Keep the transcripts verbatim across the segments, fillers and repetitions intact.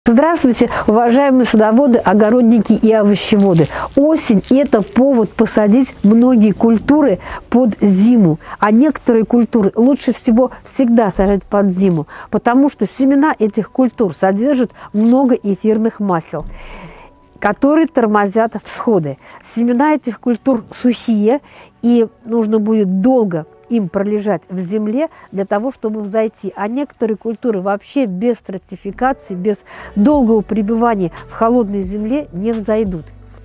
Здравствуйте, уважаемые садоводы, огородники и овощеводы. Осень – это повод посадить многие культуры под зиму. А некоторые культуры лучше всего всегда сажать под зиму, потому что семена этих культур содержат много эфирных масел, которые тормозят всходы. Семена этих культур сухие, и нужно будет долго им пролежать в земле для того, чтобы взойти. А некоторые культуры вообще без стратификации, без долгого пребывания в холодной земле не взойдут.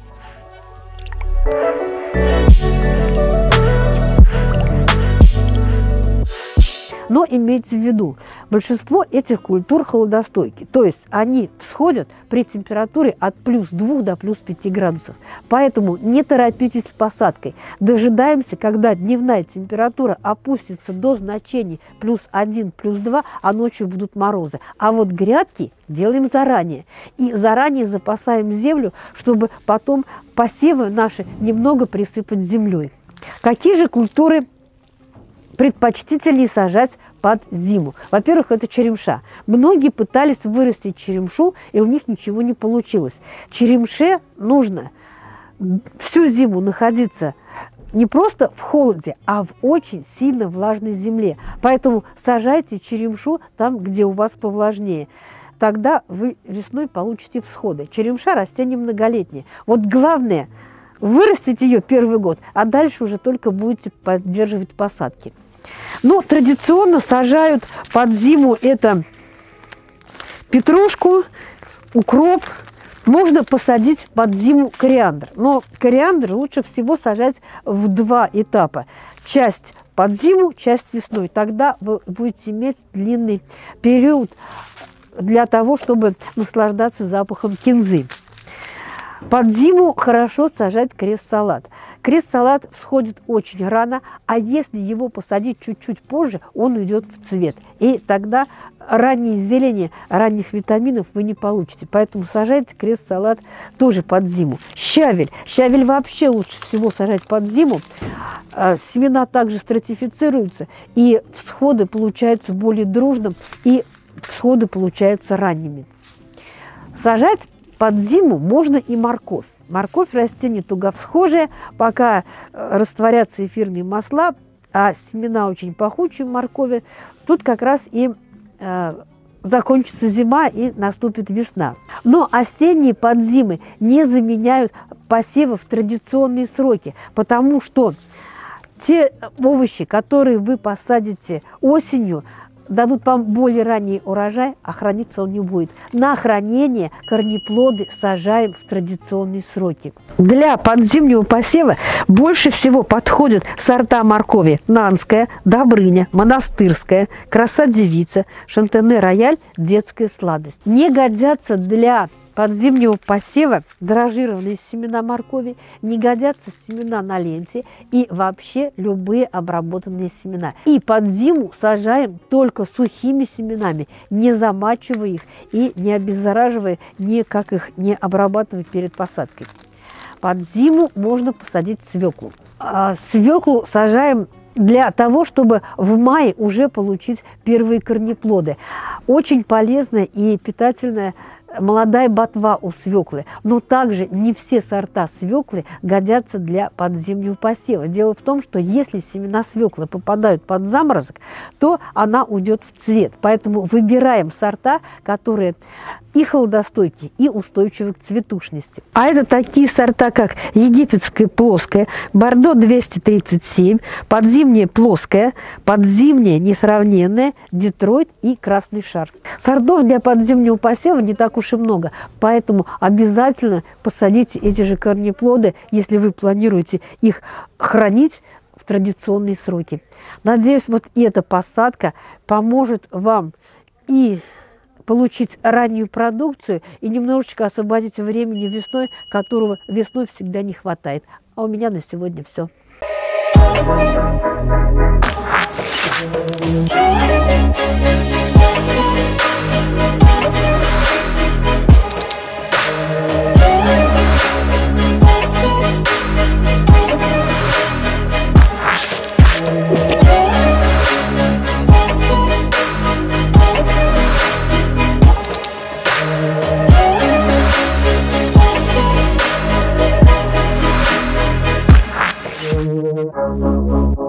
Но имейте в виду, большинство этих культур холодостойки, то есть они всходят при температуре от плюс двух до плюс пяти градусов. Поэтому не торопитесь с посадкой. Дожидаемся, когда дневная температура опустится до значений плюс один, плюс два, а ночью будут морозы. А вот грядки делаем заранее. И заранее запасаем землю, чтобы потом посевы наши немного присыпать землей. Какие же культуры предпочтительнее сажать под зиму? Во-первых, это черемша. Многие пытались вырастить черемшу, и у них ничего не получилось. Черемше нужно всю зиму находиться не просто в холоде, а в очень сильно влажной земле. Поэтому сажайте черемшу там, где у вас повлажнее. Тогда вы весной получите всходы. Черемша – растение многолетнее. Вот главное – вырастить ее первый год, а дальше уже только будете поддерживать посадки. Но традиционно сажают под зиму это петрушку, укроп. Можно посадить под зиму кориандр. Но кориандр лучше всего сажать в два этапа. Часть под зиму, часть весной. Тогда вы будете иметь длинный период для того, чтобы наслаждаться запахом кинзы. Под зиму хорошо сажать крест-салат. Крест-салат всходит очень рано, а если его посадить чуть-чуть позже, он уйдет в цвет. И тогда ранней зелени, ранних витаминов вы не получите. Поэтому сажайте крест-салат тоже под зиму. Щавель. Щавель вообще лучше всего сажать под зиму. Семена также стратифицируются, и всходы получаются более дружным, и всходы получаются ранними. Сажать под зиму можно и морковь. Морковь – растение туговсхожее, пока растворятся эфирные масла, а семена очень пахучие моркови. Тут как раз и э, закончится зима и наступит весна. Но осенние подзимы не заменяют посевы в традиционные сроки, потому что те овощи, которые вы посадите осенью, дадут вам более ранний урожай, а храниться он не будет. На хранение корнеплоды сажаем в традиционные сроки. Для подзимнего посева больше всего подходят сорта моркови: Нанская, Добрыня, Монастырская, Краса-девица, Шантене-рояль, Детская сладость. Не годятся для подзимнего посева дорожированные семена моркови, не годятся семена на ленте и вообще любые обработанные семена. И под зиму сажаем только сухими семенами, не замачивая их и не обеззараживая, никак их не обрабатывая перед посадкой. Под зиму можно посадить свеклу. А свеклу сажаем для того, чтобы в мае уже получить первые корнеплоды. Очень полезная и питательная молодая ботва у свеклы, но также не все сорта свеклы годятся для подзимнего посева. Дело в том, что если семена свеклы попадают под заморозок, то она уйдет в цвет. Поэтому выбираем сорта, которые и холодостойкие, и устойчивы к цветушности. А это такие сорта, как египетская плоская, Бордо двести тридцать семь, подзимняя плоская, подзимняя несравненная, Детройт и Красный шар. Сортов для подзимнего посева не так уж и много, поэтому обязательно посадите эти же корнеплоды, если вы планируете их хранить в традиционные сроки. Надеюсь, вот эта посадка поможет вам и получить раннюю продукцию, и немножечко освободить времени весной, которого весной всегда не хватает. А у меня на сегодня все. We'll be right back. Thank you.